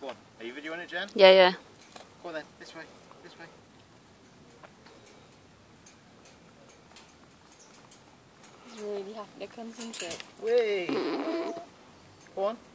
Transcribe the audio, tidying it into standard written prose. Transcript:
Go on. Are you videoing it, Jen? Yeah, yeah. Go on then. This way. This way. He's really having to concentrate. Whee! Go on.